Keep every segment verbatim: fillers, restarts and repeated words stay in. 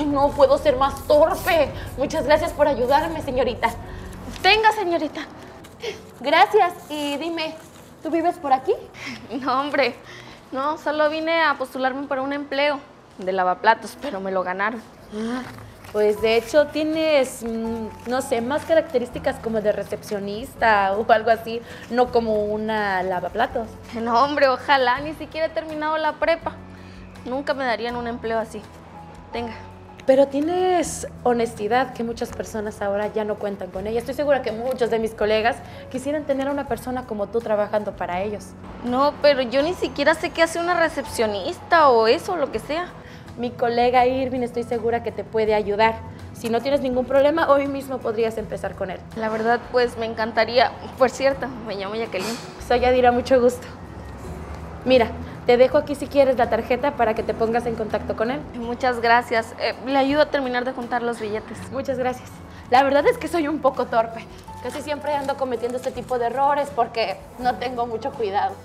Ay, no puedo ser más torpe. Muchas gracias por ayudarme, señorita. Tenga, señorita. Gracias. Y dime, ¿tú vives por aquí? No, hombre. No, solo vine a postularme para un empleo de lavaplatos, pero me lo ganaron. Ah, pues de hecho tienes, mmm, no sé, más características como de recepcionista o algo así, no como una lavaplatos. No, hombre, ojalá. Ni siquiera he terminado la prepa. Nunca me darían un empleo así. Tenga. Pero tienes honestidad que muchas personas ahora ya no cuentan con ella. Estoy segura que muchos de mis colegas quisieran tener a una persona como tú trabajando para ellos. No, pero yo ni siquiera sé qué hace una recepcionista o eso, lo que sea. Mi colega Irving estoy segura que te puede ayudar. Si no tienes ningún problema, hoy mismo podrías empezar con él. La verdad, pues me encantaría. Por cierto, me llamo Jacqueline. Soy Yadira, mucho gusto. Mira, te dejo aquí si quieres la tarjeta para que te pongas en contacto con él. Muchas gracias. Eh, le ayudo a terminar de juntar los billetes. Muchas gracias. La verdad es que soy un poco torpe. Casi siempre ando cometiendo este tipo de errores porque no tengo mucho cuidado.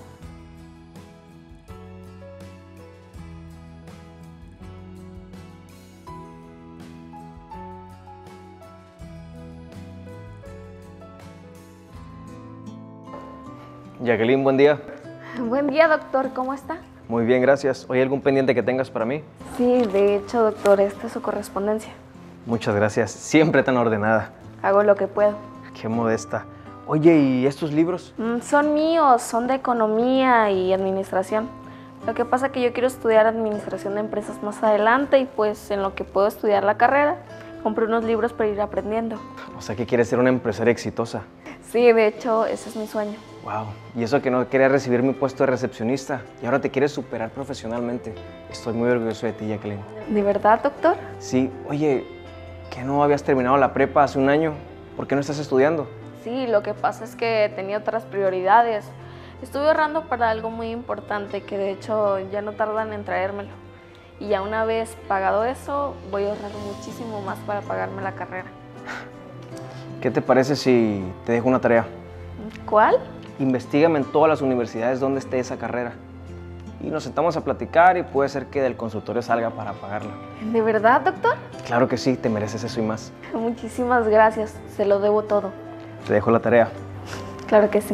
Jacqueline, buen día. Buen día, doctor. ¿Cómo está? Muy bien, gracias. ¿Hay algún pendiente que tengas para mí? Sí, de hecho, doctor, esta es su correspondencia. Muchas gracias. Siempre tan ordenada. Hago lo que puedo. Qué modesta. Oye, ¿y estos libros? Mm, son míos, son de economía y administración. Lo que pasa es que yo quiero estudiar administración de empresas más adelante y pues en lo que puedo estudiar la carrera, compré unos libros para ir aprendiendo. O sea, que quieres ser una empresaria exitosa. Sí, de hecho, ese es mi sueño. Wow. Y eso que no querías recibir mi puesto de recepcionista y ahora te quieres superar profesionalmente. Estoy muy orgulloso de ti, Jacqueline. ¿De verdad, doctor? Sí. Oye, ¿que no habías terminado la prepa hace un año? ¿Por qué no estás estudiando? Sí, lo que pasa es que tenía otras prioridades. Estuve ahorrando para algo muy importante que de hecho ya no tardan en traérmelo. Y ya una vez pagado eso, voy a ahorrar muchísimo más para pagarme la carrera. ¿Qué te parece si te dejo una tarea? ¿Cuál? Investígame en todas las universidades donde esté esa carrera. Y nos sentamos a platicar y puede ser que del consultorio salga para pagarla. ¿De verdad, doctor? Claro que sí, te mereces eso y más. Muchísimas gracias, se lo debo todo. Te dejo la tarea. Claro que sí.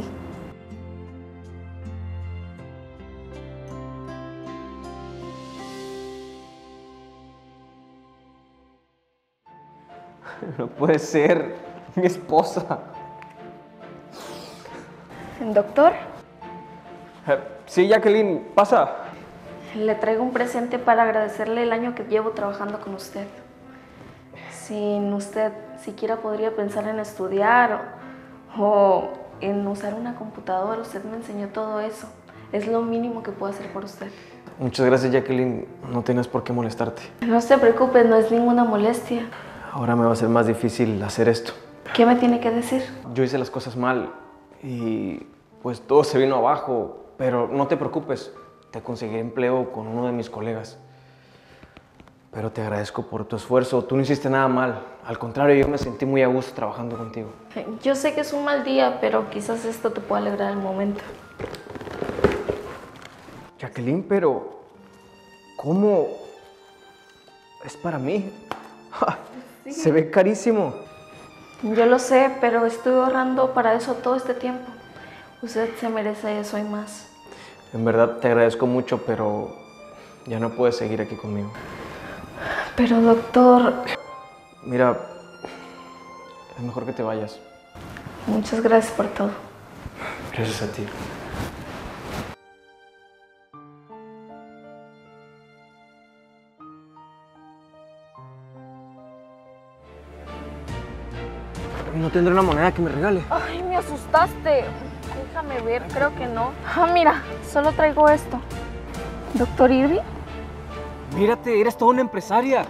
No puede ser, mi esposa. ¿Doctor? Eh, Sí, Jacqueline, pasa. Le traigo un presente para agradecerle el año que llevo trabajando con usted. Sin usted, siquiera podría pensar en estudiar o, o en usar una computadora. Usted me enseñó todo eso. Es lo mínimo que puedo hacer por usted. Muchas gracias, Jacqueline. No tienes por qué molestarte. No se preocupe, no es ninguna molestia. Ahora me va a ser más difícil hacer esto. ¿Qué me tiene que decir? Yo hice las cosas mal y pues todo se vino abajo. Pero no te preocupes, te conseguiré empleo con uno de mis colegas. Pero te agradezco por tu esfuerzo. Tú no hiciste nada mal. Al contrario, yo me sentí muy a gusto trabajando contigo. Yo sé que es un mal día, pero quizás esto te pueda alegrar el momento. Jacqueline, pero ¿cómo? Es para mí. Sí. Se ve carísimo. Yo lo sé, pero estuve ahorrando para eso todo este tiempo. Usted se merece eso y más. En verdad te agradezco mucho, pero ya no puedes seguir aquí conmigo. Pero doctor... Mira, es mejor que te vayas. Muchas gracias por todo. Gracias a ti. No tendré una moneda que me regale. Ay, me asustaste. Déjame ver, creo que no. Ah, mira, solo traigo esto. ¿Doctor Irving? Mírate, eres toda una empresaria.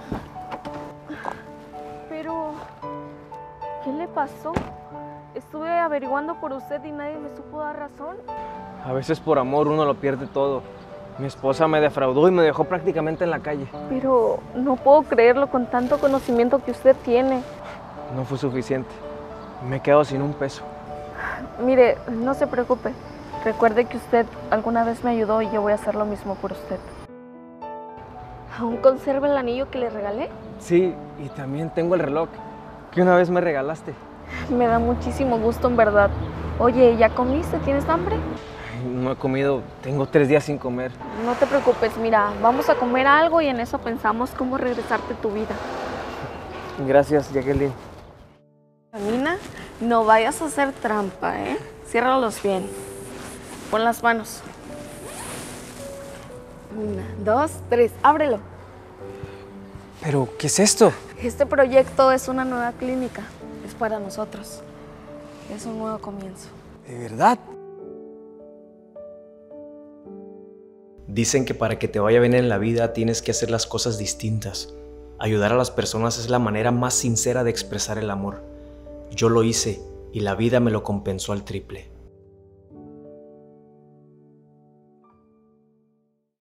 Pero, ¿qué le pasó? Estuve averiguando por usted y nadie me supo dar razón. A veces por amor uno lo pierde todo. Mi esposa me defraudó y me dejó prácticamente en la calle. Pero no puedo creerlo con tanto conocimiento que usted tiene. No fue suficiente. Me he quedado sin un peso. Mire, no se preocupe. Recuerde que usted alguna vez me ayudó y yo voy a hacer lo mismo por usted. ¿Aún conserva el anillo que le regalé? Sí, y también tengo el reloj que una vez me regalaste. Me da muchísimo gusto, en verdad. Oye, ¿ya comiste? ¿Tienes hambre? Ay, no he comido, tengo tres días sin comer. No te preocupes, mira, vamos a comer algo y en eso pensamos cómo regresarte tu vida. Gracias, Jacqueline. Camina, no vayas a hacer trampa, ¿eh? Ciérralos bien. Pon las manos. Una, dos, tres. Ábrelo. ¿Pero qué es esto? Este proyecto es una nueva clínica. Es para nosotros. Es un nuevo comienzo. ¿De verdad? Dicen que para que te vaya bien en la vida tienes que hacer las cosas distintas. Ayudar a las personas es la manera más sincera de expresar el amor. Yo lo hice y la vida me lo compensó al triple.